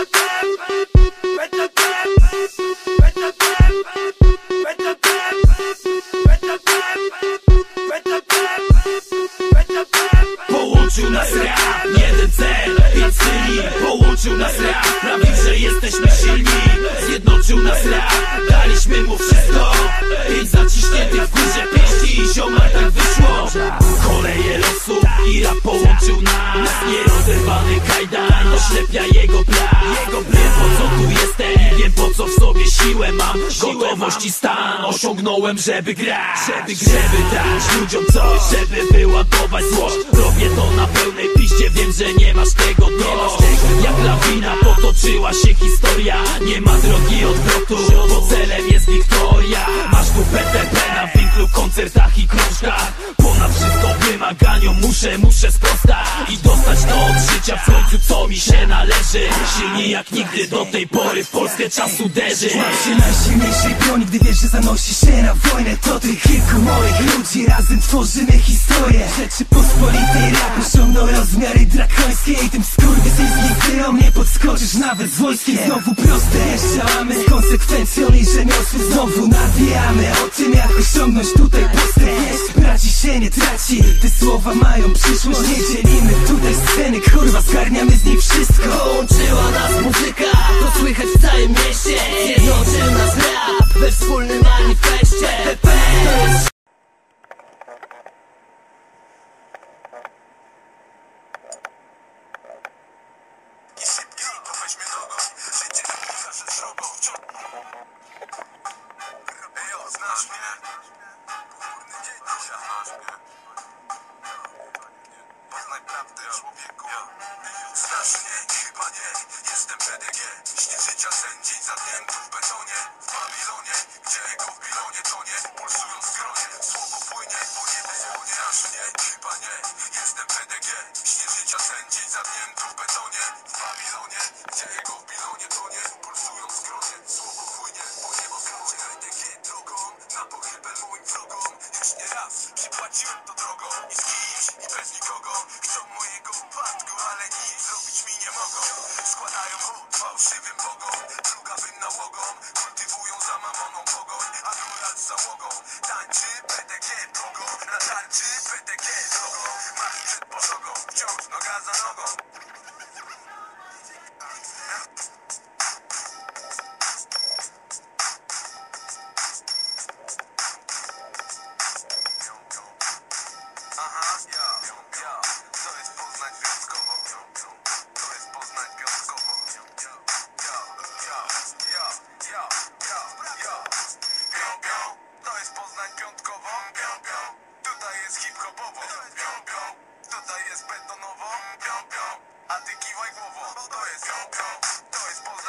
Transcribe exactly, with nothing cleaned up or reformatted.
Połączył nas rap, jeden cel, pięć styli. Połączył nas rap, sprawił, że jesteśmy silni. Zjednoczył nas rap, daliśmy mu wszystko. Pięć zaciśniętych w górze pięści i ziomal tak wyszło. Koleje losu i rap połączył nas. Nierozerwany kajdan oślepia jego plan. Wiem po co tu jestem i wiem po co w sobie siłę mam. Gotowość i stan osiągnąłem, żeby grać. Żeby, żeby dać ludziom coś, żeby wyładować złość. Robię to na pełnej piździe, wiem, że nie masz tego dość. Jak lawina potoczyła się historia. Nie ma drogi odwrotu, bo celem jest wiktoria. Masz tu P T P na winklu, koncertach i krążkach. Ponad wszystko wymaganiom muszę, muszę sprostać i dostać to od życia w końcu, co mi się należy. Silniej jak nigdy do tej pory w Polskę czas uderzy. Mam się najsilniejszej broni, gdy wiesz, że zanosi się na wojnę. To tych kilku moich ludzi, razem tworzymy historię. Rzeczypospolitej rap osiągnął rozmiary drakońskie. I tym skurwysyńskim tyrom nie podskoczysz nawet z wojskiem. Znowu proste działamy z konsekwencją i rzemiosłem. Znowu nawijamy o tym, jak osiągnąć tutaj postęp. Braci się nie traci, te słowa mają przyszłość. Nie dzielimy tutaj sceny, kurwa, zgarniamy z niej wszystko. Połączyła nas muzyka, to słychać w całym mieście. Zjednoczył nas rap we wspólnym manifestie. To jest Znasz mnie? Górny dzień, znasz mnie? Poznaj prawdę, człowieku. Znasz mnie? Chyba nie. Jestem P D G. Śnie życia sen, dzień za dniem, tu w betonie. W Babilonie, gdzie ego w bilonie tonie. Pulsują w skronie, słowo płynie po niebie. Znasz mnie? Chyba nie. Jestem P D G. Śnie życia sen, dzień za dniem, tu w betonie. W Babilonie, gdzie ego w bilonie tonie. Pulsują w skronie, słowo płynie po niebo. P D G drogą, na pochybę moim wrogom. Już nie raz przypłaciłem to drogą. I z kimś, i bez nikogo. Chcą mojego upadku, ale nic zrobić mi nie mogą. Składają hołd fałszywym bogom, plugawym nałogom. Kultywują za mamoną pogoń, a góral z załogą. Tańczy P D G drogą, na tarczy P D G drogą. Marsz przed pożogą, wciąż noga za nogą. Aha, ja, ja, to jest Poznań Piątkowo. To jest Poznań Piątkowo. Ja, ja, ja, ja, ja, ja, ja. Pią, pią, to jest Poznań Piątkowo. Pią, pią, tutaj jest hip-hopowo. Pią, pią, tutaj jest betonowo. Pią, pią, a ty kiwaj głową. To jest pią, pią, to jest Poznań